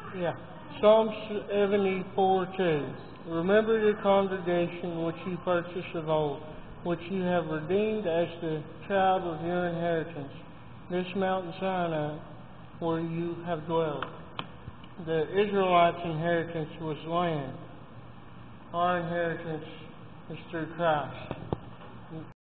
Yeah. Psalm 74:2. Remember your congregation which you purchased of old, which you have redeemed as the child of your inheritance, this mountain Sinai where you have dwelled. The Israelites' inheritance was land. Our inheritance is through Christ.